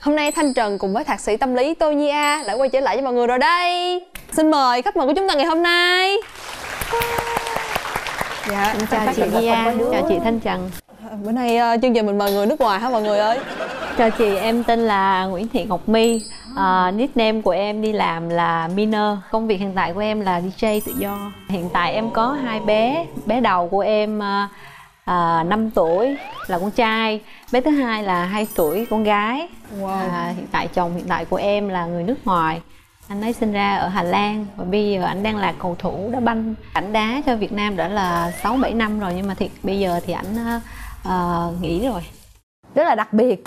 Hôm nay Thanh Trần cùng với thạc sĩ tâm lý Tô Nhi A lại quay trở lại với mọi người rồi đây. Xin mời khách mời của chúng ta ngày hôm nay. Dạ, chào chị Nhi A, chào chị Thanh Trần. Bữa nay chương trình mình mời người nước ngoài hả mọi người ơi? Chào chị, em tên là Nguyễn Thị Ngọc My. Nickname của em đi làm là Miner. Công việc hiện tại của em là DJ tự do. Hiện tại em có 2 bé. Bé đầu của em 5 tuổi là con trai. Bé thứ hai là 2 tuổi con gái. Hiện tại chồng hiện tại của em là người nước ngoài. Anh ấy sinh ra ở Hà Lan và bây giờ anh đang là cầu thủ đá banh. Ảnh đá cho Việt Nam đã là 6-7 năm rồi, nhưng mà bây giờ thì ảnh nghỉ rồi. Rất là đặc biệt.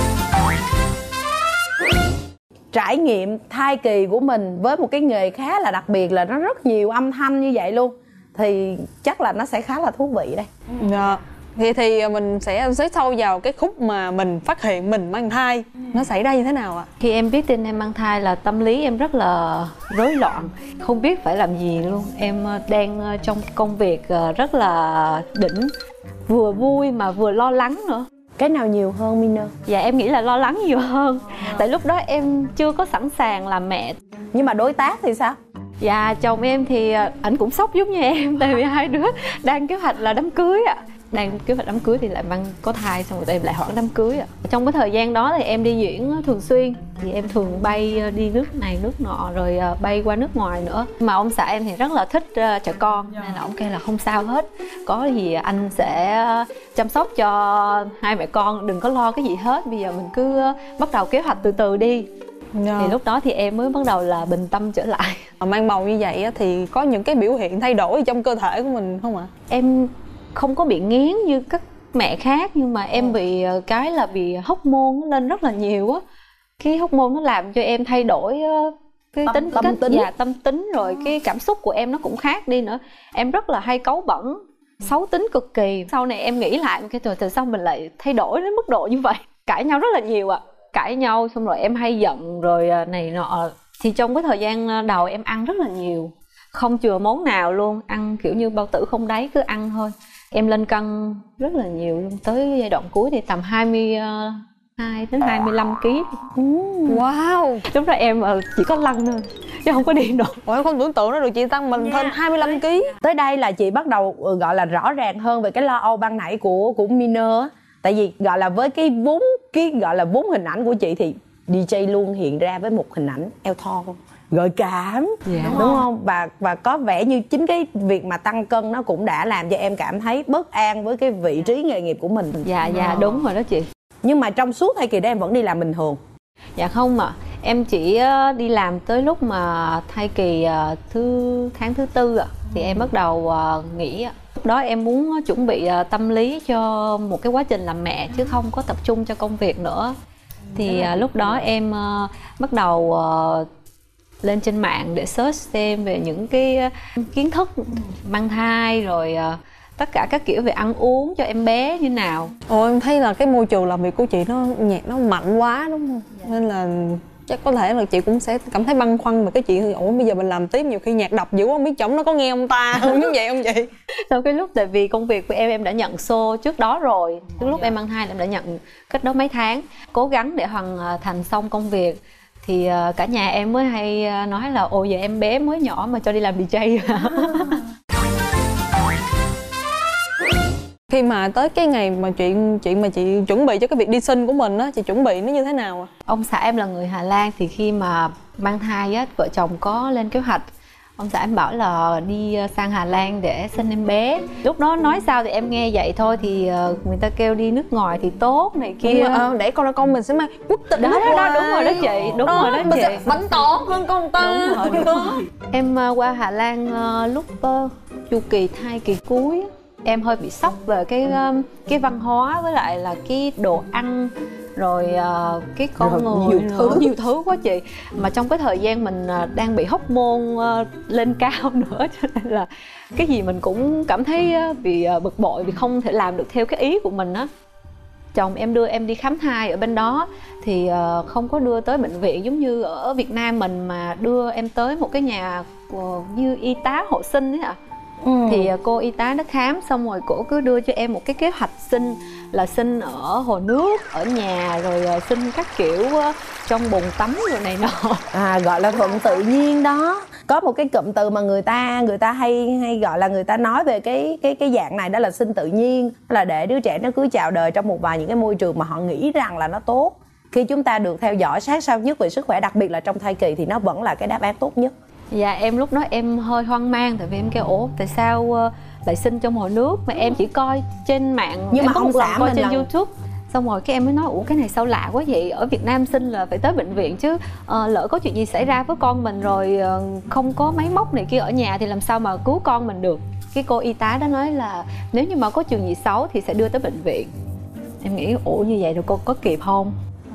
Trải nghiệm thai kỳ của mình với một cái nghề khá là đặc biệt, là nó rất nhiều âm thanh như vậy luôn, thì chắc là nó sẽ khá là thú vị đây. Dạ. Thì mình sẽ xới sâu vào cái khúc mà mình phát hiện mình mang thai. Nó xảy ra như thế nào ạ? Khi em biết tin em mang thai là tâm lý em rất là rối loạn, không biết phải làm gì luôn. Em đang trong công việc rất là đỉnh, vừa vui mà vừa lo lắng nữa. Cái nào nhiều hơn Miner? Dạ em nghĩ là lo lắng nhiều hơn. Tại lúc đó em chưa có sẵn sàng làm mẹ. Nhưng mà đối tác thì sao? Dạ chồng em thì ảnh cũng sốc giống như em. Tại vì hai đứa đang kế hoạch là đám cưới ạ. Đang kế hoạch đám cưới thì lại có thai, xong rồi em lại hoãn đám cưới ạ. Trong cái thời gian đó thì em đi diễn thường xuyên, thì em thường bay đi nước này nước nọ, rồi bay qua nước ngoài nữa. Mà ông xã em thì rất là thích trẻ con, nên là ông kêu là không sao hết, có gì anh sẽ chăm sóc cho hai mẹ con, đừng có lo cái gì hết, bây giờ mình cứ bắt đầu kế hoạch từ từ đi. Thì lúc đó thì em mới bắt đầu là bình tâm trở lại. Mang bầu như vậy thì có những cái biểu hiện thay đổi trong cơ thể của mình không ạ? Em không có bị nghiến như các mẹ khác, nhưng mà em bị cái là bị hormone nó lên rất là nhiều á. Cái hormone nó làm cho em thay đổi cái tính tâm tính, rồi cái cảm xúc của em nó cũng khác đi nữa. Em rất là hay cáu bẩn, xấu tính cực kỳ. Sau này em nghĩ lại cái từ sao mình lại thay đổi đến mức độ như vậy. Cãi nhau rất là nhiều ạ. Cãi nhau xong rồi em hay giận rồi này nọ. Thì trong cái thời gian đầu em ăn rất là nhiều, không chừa món nào luôn, ăn kiểu như bao tử không đáy, cứ ăn thôi. Em lên cân rất là nhiều luôn, tới giai đoạn cuối thì tầm 22 đến 25 kg. Wow. Lúc đó em chỉ có lăn thôi chứ không có đi nổi. Ôi, không tưởng tượng nó được chị tăng mình thêm 25 kg. Tới đây là chị bắt đầu gọi là rõ ràng hơn về cái lo âu ban nãy của Miner á. Tại vì gọi là với cái gọi là vốn hình ảnh của chị thì DJ luôn hiện ra với một hình ảnh eo thon gợi cảm, đúng không? Và có vẻ như chính cái việc mà tăng cân nó cũng đã làm cho em cảm thấy bất an với cái vị trí nghề nghiệp của mình. Dạ đúng rồi đó chị. Nhưng mà trong suốt thai kỳ đó em vẫn đi làm bình thường? Dạ không ạ. Em chỉ đi làm tới lúc mà thai kỳ tháng thứ 4 ạ. Thì em bắt đầu nghỉ ạ. Lúc đó em muốn chuẩn bị tâm lý cho một cái quá trình làm mẹ, chứ không có tập trung cho công việc nữa. Thì lúc đó em bắt đầu lên trên mạng để search xem về những cái kiến thức mang thai, rồi tất cả các kiểu về ăn uống cho em bé như nào. Em thấy là cái môi trường làm việc của chị nhạc nó mạnh quá đúng không? Nên là chắc có thể là chị cũng sẽ cảm thấy băn khoăn về cái chuyện bây giờ mình làm tiếp nhiều khi nhạc đập dữ, không biết chồng nó có nghe ông ta không, như vậy không chị? Sau cái lúc, tại vì công việc của em đã nhận show trước đó rồi, từ lúc em mang thai em đã nhận cách đó mấy tháng, cố gắng để hoàn thành xong công việc. Thì cả nhà em mới hay nói là ồ giờ em bé mới nhỏ mà cho đi làm DJ. Khi mà tới cái ngày mà chuyện mà chị chuẩn bị cho cái việc đi sinh của mình á, chị chuẩn bị nó như thế nào ạ? Ông xã em là người Hà Lan, thì khi mà mang thai á, vợ chồng có lên kế hoạch. Ông xã em bảo là đi sang Hà Lan để sinh em bé. Lúc đó nói sao thì em nghe vậy thôi, thì người ta kêu đi nước ngoài thì tốt này kia. Để con mình sẽ mang quốc tịch đó, nước ngoài. đúng rồi đó chị, đúng rồi đó chị. Sẽ bánh tỏ hơn con ta. Đúng rồi. Em qua Hà Lan lúc chu kỳ thai kỳ cuối. Em hơi bị sốc về cái văn hóa với lại là cái đồ ăn, rồi cái con người nhiều thứ quá chị. Mà trong cái thời gian mình đang bị hormone lên cao nữa, cho nên là cái gì mình cũng cảm thấy bị bực bội vì không thể làm được theo cái ý của mình á. Chồng em đưa em đi khám thai ở bên đó thì không có đưa tới bệnh viện giống như ở Việt Nam mình, mà đưa em tới một cái nhà như y tá hộ sinh ấy ạ. Thì cô y tá nó khám xong rồi cổ cứ đưa cho em một cái kế hoạch sinh, là sinh ở hồ nước, ở nhà, rồi sinh các kiểu trong bồn tắm rồi này nọ. Gọi là thuận tự nhiên đó. Có một cái cụm từ mà người ta hay gọi là, người ta nói về cái dạng này, đó là sinh tự nhiên, là để đứa trẻ nó cứ chào đời trong một vài những cái môi trường mà họ nghĩ rằng là nó tốt. Khi chúng ta được theo dõi sát sao nhất về sức khỏe, đặc biệt là trong thai kỳ, thì nó vẫn là cái đáp án tốt nhất. Dạ em lúc đó em hơi hoang mang, tại vì em kêu ủa tại sao lại sinh trong hồ nước, mà em chỉ coi trên mạng, nhưng em mà có ông một lần xã coi mình trên là... YouTube. Xong rồi cái em mới nói ủa cái này sao lạ quá vậy, ở Việt Nam sinh là phải tới bệnh viện chứ, lỡ có chuyện gì xảy ra với con mình rồi không có máy móc này kia ở nhà thì làm sao mà cứu con mình được. Cái cô y tá đó nói là nếu như mà có chuyện gì xấu thì sẽ đưa tới bệnh viện. Em nghĩ ủa như vậy rồi cô có kịp không?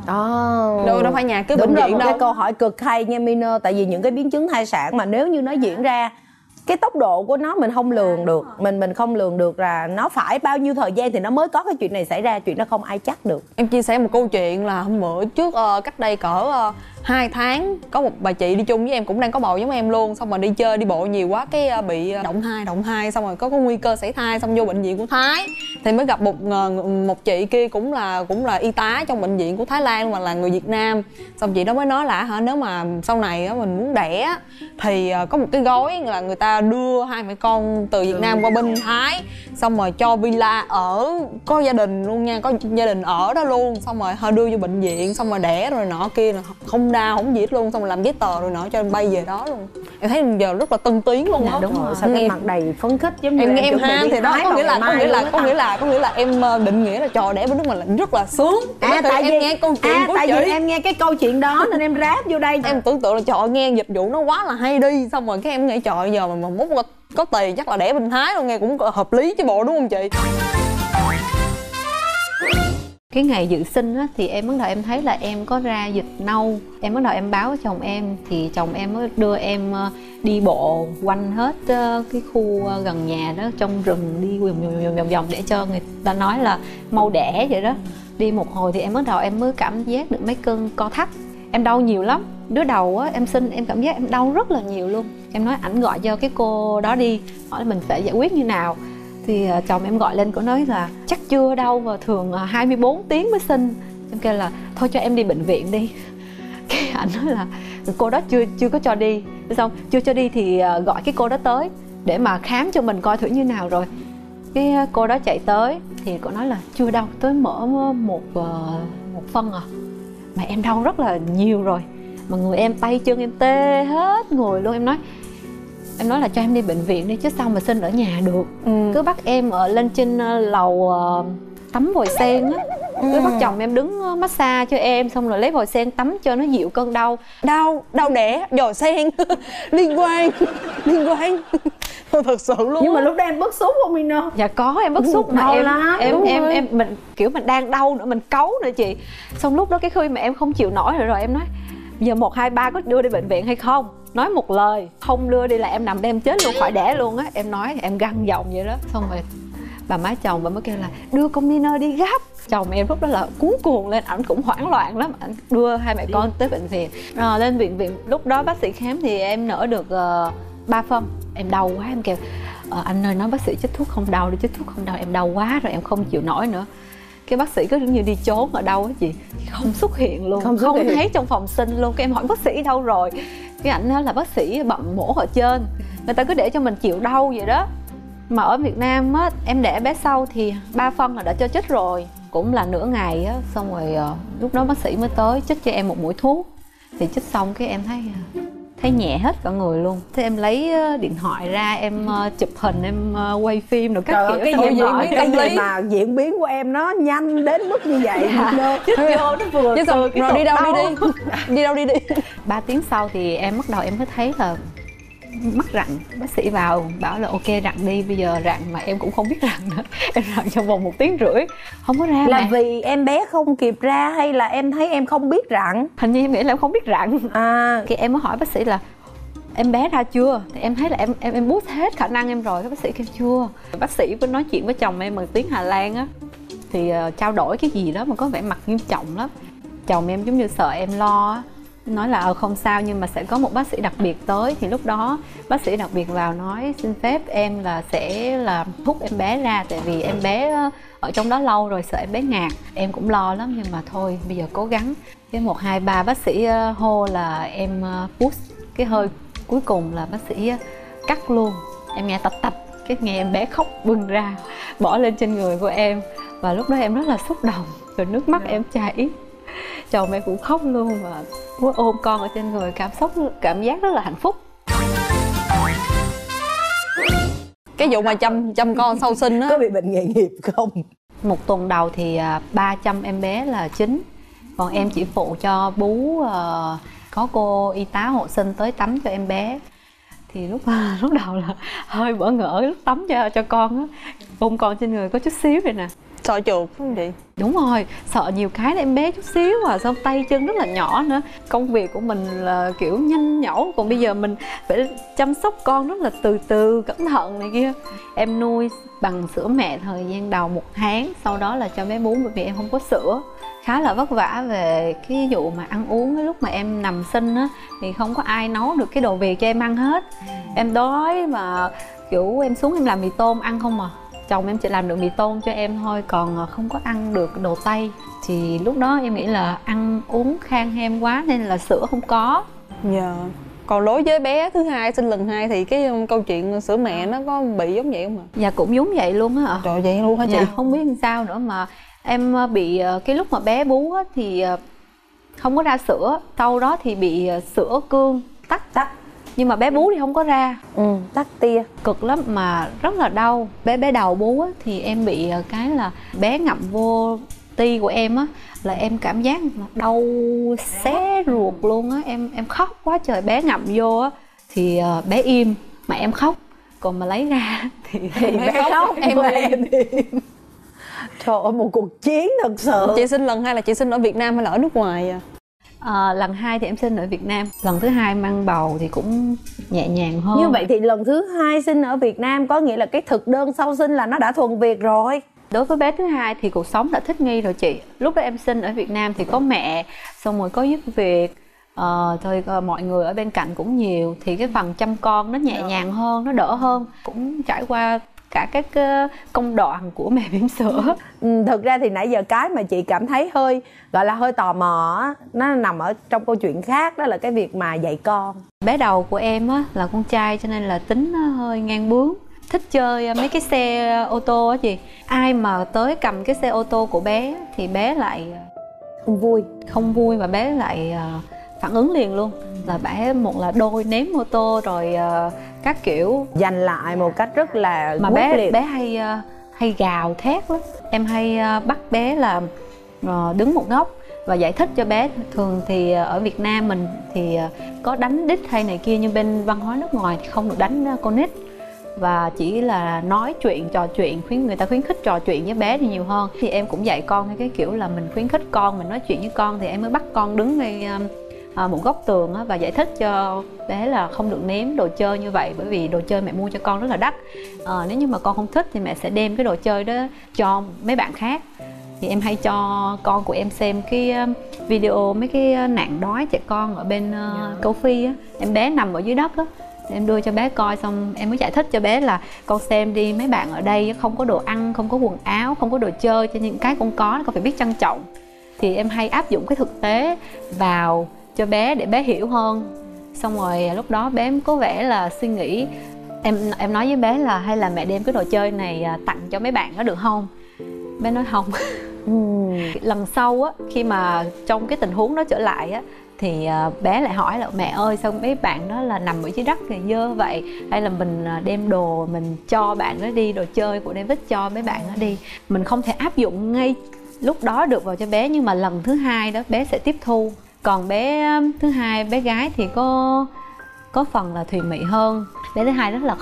Đâu phải nhà cứ bệnh viện đâu. Cái câu hỏi cực hay nha Miner, tại vì những cái biến chứng thai sản mà nếu như nó diễn ra, cái tốc độ của nó mình không lường được, mình không lường được là nó phải bao nhiêu thời gian thì nó mới có cái chuyện này xảy ra, chuyện đó không ai chắc được. Em chia sẻ một câu chuyện là hôm bữa trước cách đây cỡ 2 tháng có một bà chị đi chung với em cũng đang có bầu giống em luôn, xong rồi đi chơi đi bộ nhiều quá cái bị động thai xong rồi có nguy cơ sảy thai, xong vô bệnh viện của Thái thì mới gặp một chị kia cũng là y tá trong bệnh viện của Thái Lan mà là người Việt Nam. Xong chị đó mới nói là nếu mà sau này mình muốn đẻ thì có một cái gói là người ta đưa hai mẹ con từ Việt Nam qua bên Thái, xong rồi cho villa ở, có gia đình luôn nha, có gia đình ở đó luôn, xong rồi họ đưa vô bệnh viện, xong rồi đẻ rồi nọ kia, không đau không gì hết luôn, xong rồi làm giấy tờ rồi nọ cho em bay về đó luôn. Em thấy giờ rất là tân tiến luôn đó. Đúng rồi, sao cái mặt đầy phấn khích giống như em nghe em ham thì đó, có nghĩa là em định nghĩa là trò đẻ bên nước mình là rất là sướng. Tại em nghe câu chuyện của tại chị, vì em nghe cái câu chuyện đó nên em ráp vô đây. Em tưởng tượng là trời nghe dịch vụ nó quá là hay đi, xong rồi cái em nghĩ trời giờ mà mốt có tiền chắc là đẻ bên Thái luôn, nghe cũng hợp lý chứ bộ, đúng không chị? Cái ngày dự sinh á, thì em bắt đầu em thấy là em có ra dịch nâu. Em bắt đầu em báo với chồng em, thì chồng em mới đưa em đi bộ quanh hết cái khu gần nhà đó, trong rừng đi vòng để cho người ta nói là mau đẻ vậy đó. Đi một hồi thì em bắt đầu em mới cảm giác được mấy cơn co thắt. Em đau nhiều lắm. Đứa đầu á, em sinh em cảm giác em đau rất là nhiều luôn. Em nói ảnh gọi cho cái cô đó đi, hỏi mình phải giải quyết như nào. Thì chồng em gọi lên, cô nói là chắc chưa đâu và thường 24 tiếng mới sinh. Em kêu là thôi cho em đi bệnh viện đi. Cái ảnh nói là cô đó chưa có cho đi. Xong chưa cho đi thì gọi cái cô đó tới để mà khám cho mình coi thử như nào rồi. Cái cô đó chạy tới thì cô nói là chưa đâu, tới mở một phân à. Mà em đau rất là nhiều rồi, mà người em tay chân em tê hết người luôn. Em nói là cho em đi bệnh viện đi chứ sao mà sinh ở nhà được. Cứ bắt em lên trên lầu tắm vòi sen á, cứ bắt chồng em đứng massage cho em, xong rồi lấy vòi sen tắm cho nó dịu cơn đau. Đau đẻ vòi sen liên quan thật sự luôn. Nhưng mà lúc đó em bức xúc không Mina? Dạ có, em bức xúc mà em mình kiểu mình đang đau nữa, mình cấu nữa chị. Xong lúc đó cái khi mà em không chịu nổi rồi em nói giờ 1, 2, 3 có đưa đi bệnh viện hay không? Nói một lời không đưa đi là em nằm đem chết luôn, khỏi đẻ luôn á. Em nói em găng giọng vậy đó. Xong rồi bà má chồng bà mới kêu là đưa con Mina đi gấp. Chồng em lúc đó là cuống cuồng lên, ảnh cũng hoảng loạn lắm, ảnh đưa hai mẹ con tới bệnh viện. Lên bệnh viện lúc đó bác sĩ khám thì em nở được 3 phân. Em đau quá, em kêu anh ơi nói bác sĩ chích thuốc không đau đi, chích thuốc không đau, em đau quá rồi em không chịu nổi nữa. Cái bác sĩ cứ như đi trốn ở đâu á chị, không xuất hiện luôn, không thấy trong phòng sinh luôn. Cái em hỏi bác sĩ đâu rồi, cái ảnh nói là bác sĩ bận mổ ở trên, người ta cứ để cho mình chịu đau vậy đó. Mà ở Việt Nam á, em đẻ bé sau thì 3 phân là đã cho chích rồi, cũng là nửa ngày á. Xong rồi lúc đó bác sĩ mới tới chích cho em một mũi thuốc. Thì chích xong cái em thấy nhẹ hết cả người luôn. Thế em lấy điện thoại ra em chụp hình, em quay phim rồi các kiểu. Cái gì mà diễn biến của em nó nhanh đến mức như vậy. Chích vô nó vừa chứ xong rồi đi đâu đi 3 tiếng sau thì em bắt đầu em mới thấy là mắc rặn. Bác sĩ vào bảo là ok rặn đi, bây giờ rặn mà em cũng không biết rặn nữa. Em rặn trong vòng 1 tiếng rưỡi không có ra. Là vì em bé không kịp ra hay là em thấy em không biết rặn? Hình như em nghĩ là em không biết rặn. Thì em mới hỏi bác sĩ là em bé ra chưa, thì em thấy là em bút hết khả năng em rồi. Các bác sĩ kêu chưa. Bác sĩ mới nói chuyện với chồng em bằng tiếng Hà Lan á, thì trao đổi cái gì đó mà có vẻ mặt nghiêm trọng lắm. Chồng em giống như sợ em lo á, nói là không sao, nhưng mà sẽ có một bác sĩ đặc biệt tới. Thì lúc đó bác sĩ đặc biệt vào nói xin phép em là sẽ là hút em bé ra, tại vì em bé ở trong đó lâu rồi, sợ em bé ngạt. Em cũng lo lắm, nhưng mà thôi bây giờ cố gắng. Cái 1, 2, 3 bác sĩ hô là em push. Cái hơi cuối cùng là bác sĩ cắt luôn. Em nghe tạch tạch, cái nghe em bé khóc bừng ra, bỏ lên trên người của em. Và lúc đó em rất là xúc động, rồi nước mắt em chảy. Chồng em cũng khóc luôn, và ôm con ở trên người, cảm giác rất là hạnh phúc. Cái vụ mà chăm con sau sinh á, có bị bệnh nghề nghiệp không? 1 tuần đầu thì 300 em bé là chính, còn em chỉ phụ cho bú, có cô y tá hộ sinh tới tắm cho em bé. Thì lúc đầu là hơi bỡ ngỡ lúc tắm cho con á, ôm con trên người có chút xíu vậy nè. sợ chuột không chị? Đúng rồi, sợ nhiều cái là em bé chút xíu à, xong tay chân rất là nhỏ nữa. Công việc của mình là kiểu nhanh nhẩu, còn bây giờ mình phải chăm sóc con rất là từ từ, cẩn thận này kia. Em nuôi bằng sữa mẹ thời gian đầu 1 tháng, sau đó là cho bé bú bởi vì em không có sữa. Khá là vất vả về cái vụ mà ăn uống. Cái lúc mà em nằm sinh á thì không có ai nấu được cái đồ Việt cho em ăn hết. Em đói mà kiểu em xuống em làm mì tôm ăn không à. Chồng em chỉ làm được mì tôm cho em thôi, còn không có ăn được đồ Tây. Thì lúc đó em nghĩ là ăn uống khan hem quá nên là sữa không có. Dạ. Còn đối với bé thứ hai, sinh lần 2 thì cái câu chuyện sữa mẹ nó có bị giống vậy không ạ? Dạ cũng giống vậy luôn á ạ. Trời, vậy luôn hả chị? Dạ, không biết làm sao nữa mà em bị cái lúc mà bé bú á, thì không có ra sữa. Sau đó thì bị sữa cương tắc. Nhưng mà bé bú thì không có ra. Tắc tia. Cực lắm mà rất là đau. Bé đầu bú á, thì em bị cái là bé ngậm vô ti của em á, là em cảm giác đau xé ruột luôn á. Em khóc quá trời. Bé ngậm vô á thì bé im mà em khóc, còn mà lấy ra thì bé khóc em im. Trời ơi, một cuộc chiến thật sự. Chị sinh lần 2 là chị sinh ở Việt Nam hay là ở nước ngoài à? Lần 2 thì em sinh ở Việt Nam. Lần thứ 2 mang bầu thì cũng nhẹ nhàng hơn. Như vậy thì lần thứ 2 sinh ở Việt Nam có nghĩa là cái thực đơn sau sinh là nó đã thuần Việt rồi. Đối với bé thứ 2 thì cuộc sống đã thích nghi rồi chị. Lúc đó em sinh ở Việt Nam thì có mẹ, xong rồi có giúp việc, mọi người ở bên cạnh cũng nhiều. Thì cái phần chăm con nó nhẹ nhàng hơn, nó đỡ hơn. Cũng trải qua cả các công đoạn của mẹ bỉm sữa. Thực ra thì nãy giờ cái mà chị cảm thấy hơi gọi là hơi tò mò á, nó nằm ở trong câu chuyện khác, đó là cái việc mà dạy con. Bé đầu của em á là con trai cho nên là tính nó hơi ngang bướng, thích chơi mấy cái xe ô tô á chị. Ai mà tới cầm cái xe ô tô của bé thì bé lại không vui mà bé lại phản ứng liền luôn. Là bé một là đôi ném ô tô rồi các kiểu, giành lại một cách rất là mà quyết liệt. bé hay gào thét lắm. Em hay bắt bé là đứng một góc và giải thích cho bé. Thường thì ở Việt Nam mình thì có đánh đít hay này kia, nhưng bên văn hóa nước ngoài thì không được đánh con nít, và chỉ là nói chuyện, trò chuyện, người ta khuyến khích trò chuyện với bé thì nhiều hơn. Thì em cũng dạy con theo cái kiểu là mình khuyến khích con, mình nói chuyện với con, thì em mới bắt con đứng ngay một góc tường á, và giải thích cho bé là không được ném đồ chơi như vậy, bởi vì đồ chơi mẹ mua cho con rất là đắt. Nếu như mà con không thích thì mẹ sẽ đem cái đồ chơi đó cho mấy bạn khác. Thì em hay cho con của em xem cái video mấy cái nạn đói trẻ con ở bên châu Phi á. Em bé nằm ở dưới đất á, em đưa cho bé coi, xong em mới giải thích cho bé là con xem đi, mấy bạn ở đây không có đồ ăn, không có quần áo, không có đồ chơi, cho những cái con có con phải biết trân trọng. Thì em hay áp dụng cái thực tế vào cho bé để bé hiểu hơn. Xong rồi lúc đó bé có vẻ là suy nghĩ. Em nói với bé là hay là mẹ đem cái đồ chơi này tặng cho mấy bạn có được không? Bé nói không. Lần sau á, khi mà trong cái tình huống đó trở lại á, thì bé lại hỏi là mẹ ơi sao mấy bạn đó là nằm ở dưới đất thì dơ vậy, hay là mình đem đồ mình cho bạn đó đi, đồ chơi của David cho mấy bạn đó đi. Mình không thể áp dụng ngay lúc đó được vào cho bé, nhưng mà lần thứ 2 đó bé sẽ tiếp thu. Còn bé thứ 2, bé gái thì có phần là thùy mị hơn. Bé thứ 2 rất là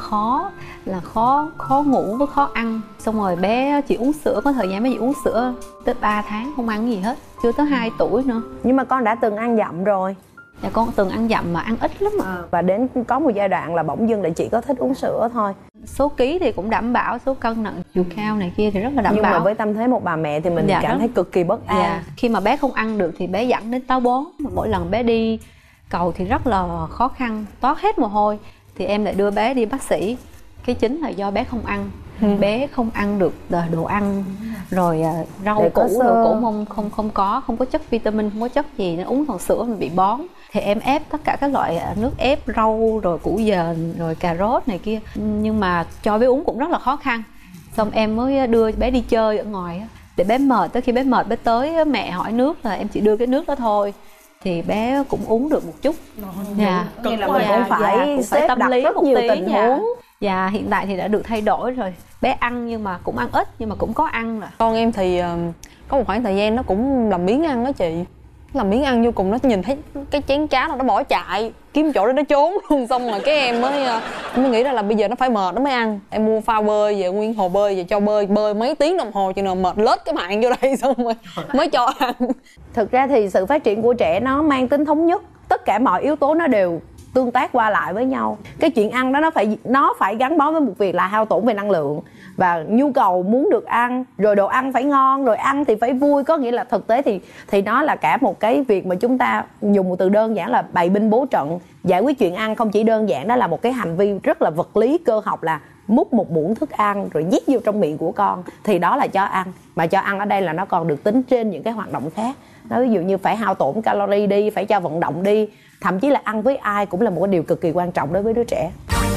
khó ngủ với khó ăn. Xong rồi bé chỉ uống sữa, có thời gian bé chỉ uống sữa tới 3 tháng không ăn gì hết, chưa tới 2 tuổi nữa. Nhưng mà con đã từng ăn dặm rồi. Dạ con từng ăn dặm mà ăn ít lắm ạ. Và đến có một giai đoạn là bỗng dưng lại chỉ có thích uống sữa thôi. Số ký thì cũng đảm bảo, số cân nặng chiều cao này kia thì rất là đảm nhưng bảo. mà với tâm thế một bà mẹ thì mình cảm thấy cực kỳ bất an. Khi mà bé không ăn được thì bé dẫn đến táo bón. Mỗi lần bé đi cầu thì rất là khó khăn, toát hết mồ hôi. Thì em lại đưa bé đi bác sĩ. Cái chính là do bé không ăn. Bé không ăn được đồ ăn, rồi rau củ đồ cũng không có chất vitamin, không có chất gì, nó uống thuần sữa mình bị bón. Thì em ép tất cả các loại nước ép rau rồi củ dền rồi cà rốt này kia, nhưng mà cho bé uống cũng rất là khó khăn. Xong em mới đưa bé đi chơi ở ngoài để bé mệt, tới khi bé mệt bé tới mẹ hỏi nước là em chỉ đưa cái nước đó thôi thì bé cũng uống được một chút. Nghĩa là mình cũng phải xếp tâm đặt lý rất một nhiều tí. tình huống. Và hiện tại thì đã được thay đổi rồi, bé ăn nhưng mà cũng ăn ít nhưng mà cũng có ăn rồi. Con em thì có một khoảng thời gian nó cũng làm biếng ăn đó chị, làm biếng ăn vô cùng, nó nhìn thấy cái chén cháo nào nó bỏ chạy kiếm chỗ để nó trốn luôn. Xong rồi cái em mới nghĩ ra là bây giờ nó phải mệt nó mới ăn. Em mua phao bơi về, nguyên hồ bơi về cho bơi mấy tiếng đồng hồ chừng nào mệt lết cái mạng vô đây xong rồi mới cho ăn. Thực ra thì sự phát triển của trẻ nó mang tính thống nhất, tất cả mọi yếu tố nó đều tương tác qua lại với nhau. Cái chuyện ăn đó nó phải gắn bó với một việc là hao tổn về năng lượng và nhu cầu muốn được ăn, rồi đồ ăn phải ngon, rồi ăn thì phải vui. Có nghĩa là thực tế thì nó là cả một cái việc mà chúng ta dùng một từ đơn giản là bày binh bố trận. Giải quyết chuyện ăn không chỉ đơn giản đó là một cái hành vi rất là vật lý cơ học, là múc một muỗng thức ăn rồi nhét vô trong miệng của con thì đó là cho ăn. Mà cho ăn ở đây là nó còn được tính trên những cái hoạt động khác. Nó ví dụ như phải hao tổn calorie đi, phải cho vận động đi, thậm chí là ăn với ai cũng là một cái điều cực kỳ quan trọng đối với đứa trẻ.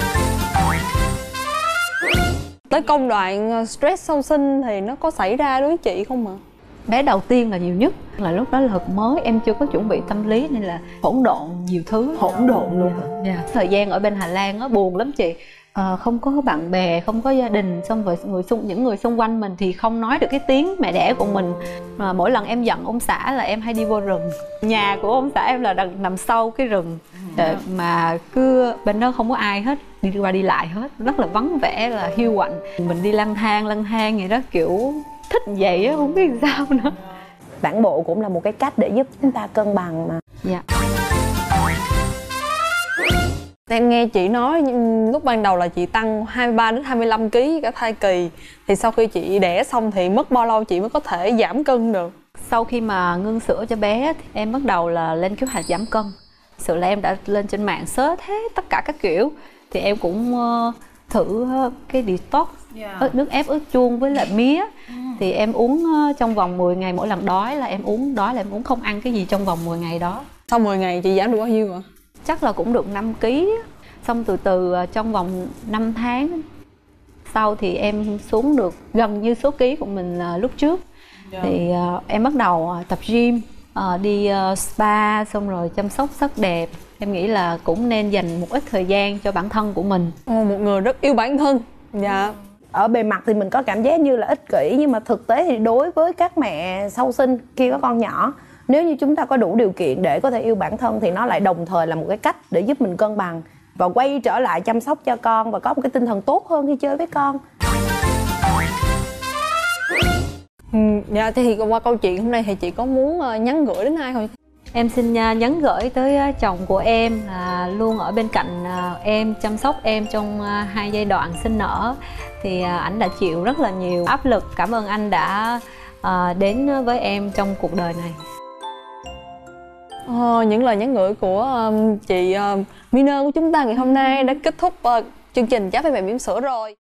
Tới công đoạn stress sau sinh thì nó có xảy ra đối với chị không ạ? Bé đầu tiên là nhiều nhất, là lúc đó là mới, em chưa có chuẩn bị tâm lý nên là hỗn độn nhiều thứ. Hỗn độn luôn hả? Thời gian ở bên Hà Lan nó buồn lắm chị. Không có bạn bè, không có gia đình, xong rồi những người xung quanh mình thì không nói được cái tiếng mẹ đẻ của mình. Mà mỗi lần em giận ông xã là em hay đi vô rừng. Nhà của ông xã em là nằm sau cái rừng, mà cứ bên đó không có ai hết, đi qua đi lại hết, rất là vắng vẻ, là hiu quạnh. Mình đi lang thang vậy đó, kiểu thích vậy á, không biết sao nữa. Tản bộ cũng là một cái cách để giúp chúng ta cân bằng mà. Dạ. Em nghe chị nói lúc ban đầu là chị tăng 23 đến 25 kg cả thai kỳ. Thì sau khi chị đẻ xong thì mất bao lâu chị mới có thể giảm cân được? Sau khi mà ngưng sữa cho bé thì em bắt đầu là lên kế hoạch giảm cân. Sự là em đã lên trên mạng search hết tất cả các kiểu. Thì em cũng thử cái detox, nước ép ớt chuông với lại mía. Thì em uống trong vòng 10 ngày, mỗi lần đói là em uống không ăn cái gì trong vòng 10 ngày đó. Sau 10 ngày chị giảm được bao nhiêu ạ? Chắc là cũng được 5 kg. Xong từ từ trong vòng 5 tháng sau thì em xuống được gần như số ký của mình lúc trước. Thì em bắt đầu tập gym, đi spa, xong rồi chăm sóc sắc đẹp. Em nghĩ là cũng nên dành một ít thời gian cho bản thân của mình. Một người rất yêu bản thân. Dạ. Ở bề mặt thì mình có cảm giác như là ích kỷ, nhưng mà thực tế thì đối với các mẹ sau sinh khi có con nhỏ, nếu như chúng ta có đủ điều kiện để có thể yêu bản thân thì nó lại đồng thời là một cái cách để giúp mình cân bằng và quay trở lại chăm sóc cho con và có một cái tinh thần tốt hơn khi chơi với con. Dạ, thì qua câu chuyện hôm nay thì chị có muốn nhắn gửi đến ai không? Em xin nhắn gửi tới chồng của em là luôn ở bên cạnh em, chăm sóc em trong 2 giai đoạn sinh nở. Thì ảnh đã chịu rất là nhiều áp lực. Cảm ơn anh đã đến với em trong cuộc đời này. Những lời nhắn gửi của chị Miner của chúng ta ngày hôm nay đã kết thúc chương trình Chat với Mẹ Bỉm Sữa rồi.